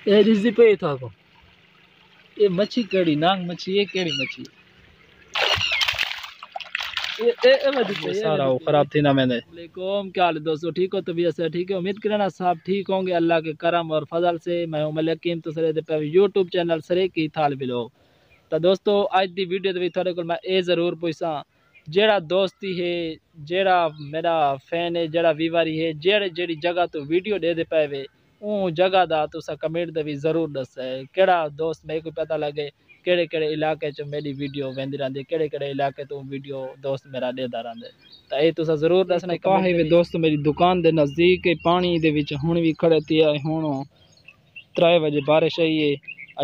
یہ رزی پہ تھا کو یہ مچھی کیڑی نانگ مچھی یہ کیڑی مچھی سارا خراب تھی نا میں نے علیکم کیا حال ہے دوستو ٹھیک ہو طبیعت سے ٹھیک ہے امید کرنا صاحب ٹھیک ہوں گے اللہ کے کرم اور فضل سے میں ہوں ملکیم تو سرے دے پہ یوٹیوب چینل سرے کی تھال بلو تو دوستو آج دی ویڈیو دے تھوڑے کو میں اے ضرور پوچھاں جیڑا دوستی ہے جیڑا میرا فین ہے جیڑا ویواری ہے جیڑی جگہ تو ویڈیو دے دے پے وے اون جگہ دا تو سا کمنٹ دے بھی ضرور دس ہے کیڑا دوست میں کو پتہ لگے کیڑے کیڑے علاقے چ میری ویڈیو ویندی رہندی کیڑے کیڑے علاقے تو ویڈیو دوست میرا دےدا رہندے تا اے تو ضرور دسنا کاہے وے دوست میری دکان دے نزدیک پانی دے وچ ہن وی کھڑے تی ہن 3 بجے بارش آئی ہے اج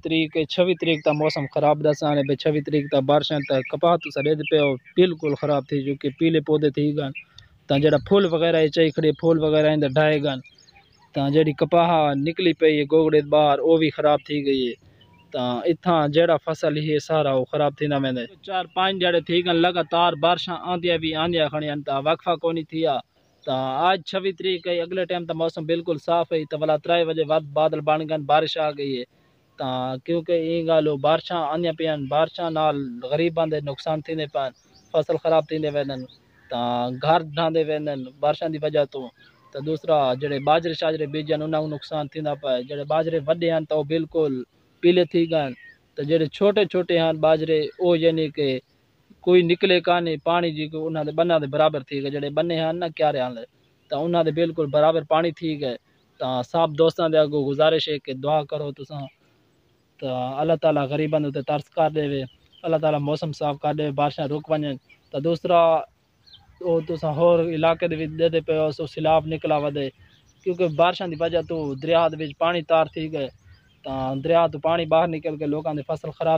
26 تاریخ تا موسم خراب دسانے 26 تاریخ تا بارشاں تا کپاہ تو سڑے پے بالکل خراب تھی جو کہ پیلے پودے تھی گن تا جڑا پھول وغیرہ چاہی کھڑے پھول وغیرہ اندر ڈھائے گن تا جڑی کپاہ نکلی پئی ہے گوگڑے باہر او بھی خراب تھی گئی ہے تا اتھاں جڑا فصل ہے سارا وہ خراب تھی نہ میں 4-5 جڑے تھی گن لگاتار بارشاں آندیا کھڑیاں تا وقفہ کونی تھیا تا آج 26 تاریخ ہے اگلے ٹائم تا موسم بالکل صاف ہے تا بلا 3 بجے بعد بادل بن گن بارش آ گئی ہے تا کیونکہ این گالو بارشاں آندیا پیان بارشاں نال غریباں دے نقصان تھیندے پان فصل خراب تھیندے وینن تا گھر ڈھاندے وینن بارشاں دی وجہ تو تا دوسرا جڑے باجرے شاجرے بیجن انہاں کو نقصان تھیندا پے جڑے باجرے وڈے ہن تو بالکل پیلے تھی گن تو جڑے چھوٹے چھوٹے ہیں باجرے او یعنی کہ کوئی نکلے کانے پانی جی کو انہاں دے بناں دے برابر تھی گئے جڑے بنے ہیں نا کیارے والے تا انہاں دے بالکل برابر پانی تھی گئے تا سب دوستاں دے اگوں گزارش ہے کہ دعا کرو تساں تا اللہ تعالی غریباں تے ترس کر دے وے اللہ تعالی موسم صاف کر دے بارشاں رک ونجن تا دوسرا او تساں ہور علاقے دے وچ دے پے سو سیلاب نکلا ودے کیونکہ بارشاں دی وجہ تو دریا دے وچ پانی تار تھی گئے تا دریا تو پانی باہر نکل کے لوکاں دی فصل خراب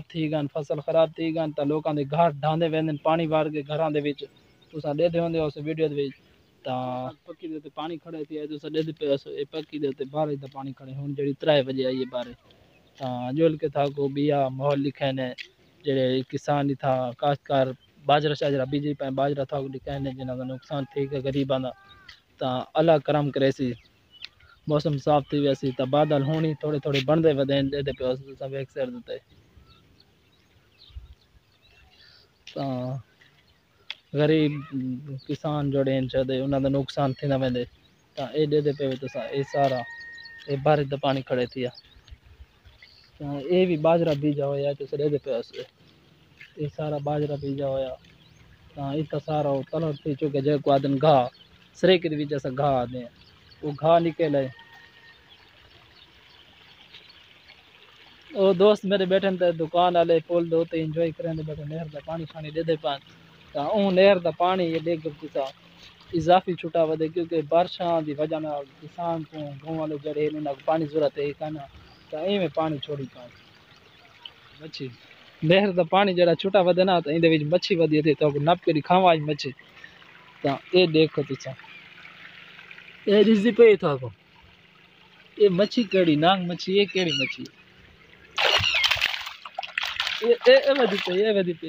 تھی گن تا لوکاں دے گھر ڈھاندے ویندن پانی وار کے گھراں دے وچ تساں دیکھدے ہوندے اس ویڈیو دے وچ تا پکی دے تے پانی کھڑے تھی تساں دیکھدے پے اے پکی دے تے بارش دا پانی کھڑے ہن جڑی 3 بجے آئی ہے بارش ہاں جول کے تھا کو بیا ماحول لکھے نے جڑے کسان تھا کاشتکار باجرا شاجرا بیجی پے باجرا تھا لکھے نے جنہاں دا نقصان تھی کہ غریباں دا تا اللہ کرم کرے سی موسم صاف تھی ویسی تا بادل ہونی تھوڑے تھوڑے بندے ودین دے پے سب ایک سائڈ تے تا غریب کسان جوڑے ہیں چدے انہاں دا نقصان تھیندا ویندے تا اے دے پے تساں اے سارا اے بارش دا پانی کھڑے تھیا اے بھی باجرا بیجا ہویا تساں دے پے یہ سارا باجرا بیجا ہویا تا اتا سارا تلڑ تھی چکے جے کو آدن گھا سریک دے وچ اسا گھا دے وہ گھا نکلے او دوست میرے بیٹھے تے دکان والے پول دو تے انجوائے کرن دے بیٹھے نہر دا پانی شانی دے دے پان تا اون نہر دا پانی یہ دیکھ تساں اضافی چھٹا ودے کیونکہ بارشاں دی وجہ نال کسان کو گاؤں والے جڑے انہاں کو پانی ضرورت ہے کنا تا ایویں پانی چھوڑی پان مچھی نہر دا پانی جڑا چھٹا ودے نا تے ایندے وچ مچھی ودی تے تو نپ کے کھاواں مچھی تا اے دیکھو تساں اے رزی پے تھا کو یہ مچھی کیڑی نانگ مچھی یہ کیڑی مچھی اے ودی پے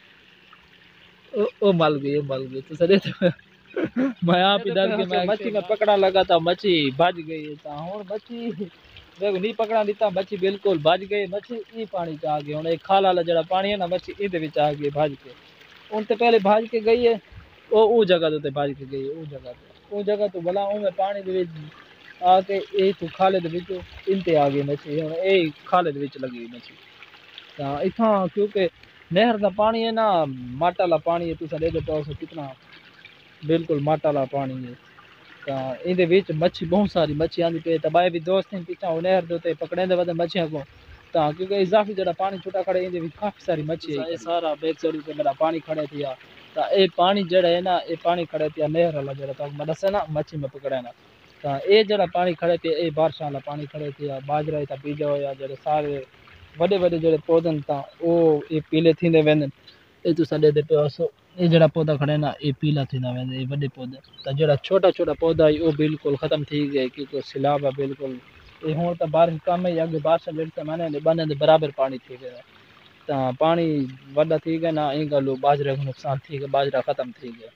او مل گئی تو سر میں آپ ہی ڈر کے میں مچھی میں پکڑا لگا تھا مچھی بج گئی تا ہن مچھی دیکھو نہیں پکڑا دیتا مچھی بالکل بج گئی مچھی ای پانی چ آ گئی ہن ایک کھال والا جڑا پانی ہے نا مچھی ای دے وچ آ گئی بھاج کے ان تے پہلے بھاج کے گئی ہے او جگہ تے بھاج کے گئی ہے او جگہ تو بلا او میں پانی دے وچ آ کے اے تو کھالے دے وچ انتے آ گئی مچھی ہن اے کھالے دے وچ لگی مچھی تا ایتھاں کیونکہ نہر دا پانی ہے نا ماٹا والا پانی ہے تساں دیکھدے پے کتنا بالکل ماٹا والا پانی ہے تا ایندے وچ مچھی بہت ساری مچھی آندی پئی تا بھائی بھی دوست ہیں پیچھے نہر دے تے پکڑیندے ودے مچھیاں کو تا کیونکہ اضافی جڑا پانی چھٹا کھڑے ایندے وچ کافی ساری مچھی ہے سارا بیک سائیڈ تے میرا پانی کھڑے تھیا تا اے پانی جڑا ہے نا اے پانی کھڑے تھیا نہر والا جڑا تا میں دسے نا مچھی میں پکڑے نا تا اے جڑا پانی کھڑے تھے اے بارشاں والا پانی کھڑے تھیا باجرا تا بیجا ہویا جڑے سارے وڈے وڈے جڑے پودے تا او اے پیلے تھیندے ویندن اے تساں دے پے اے جڑا پودا کھڑے نا اے پیلا تھیندا ویندا اے وڈے پودے تا جڑا چھوٹا چھوٹا پودا ہے او بالکل ختم تھی گیا کیونکہ سیلاب ہے بالکل یہ ہوں تو بارش کم ہے اگے بارش جڑی مانے بنے دے برابر پانی تھی گیا تا پانی وڈا تھی گیا نا این گلو باجرے کو نقصان تھی گیا باجرا ختم تھی گیا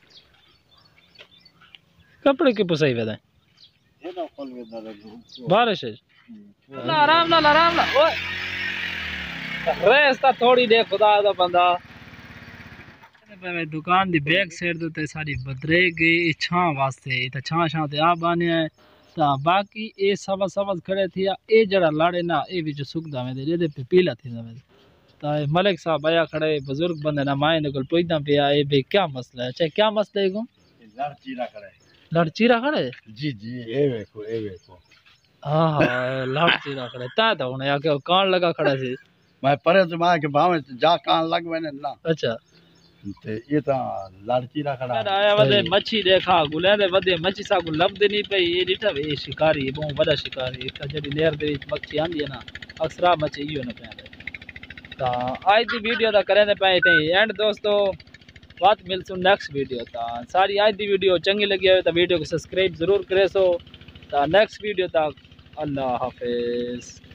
کپڑے کی پسائی ودا بارش ہے آرام نال اوئے ریس تا تھوڑی دے خدا دا بندہ دکان دی بیک سائڈ تے ساری بدرے گئی چھاں واسطے تے چھاں چھاں تے آ بانیا ہے تا باقی اے سمجھ کھڑے تھیا اے جڑا لاڑے نا اے وچ سکدا میں دے پہ پیلا تھی میں تا ملک صاحب آیا کھڑے بزرگ بندے نا مائیں کول پوچھدا پیا اے بے کیا مسئلہ ہے اچھا کیا مسئلہ ہے کو لڑچیرا کھڑے لڑچیرا کھڑے جی اے ویکھو ہاں ہاں لڑچیرا کھڑے تا ہونے آ کے کان لگا کھڑا سی میں پرے تو ماں کے باویں جا کان لگ ونے نا اچھا تے یہ تا لڑچیرا کھڑا آیا ودے مچھی دیکھا گلے دے ودے مچھی سا کو لبدے نہیں پئی اے ڈٹا وے شکاری بہت بڑا شکاری جڑی نہر دے وچ مچھی آندی ہے نا اکثر مچھی ایو نہ پیا تا آج دی ویڈیو دا کریں دے پئے تے اینڈ دوستو بات ملسوں نیکسٹ ویڈیو تا ساری آج دی ویڈیو چنگی لگی ہوئے تا ویڈیو کو سبسکرائب ضرور کرے سو تا نیکسٹ ویڈیو تک اللہ حافظ.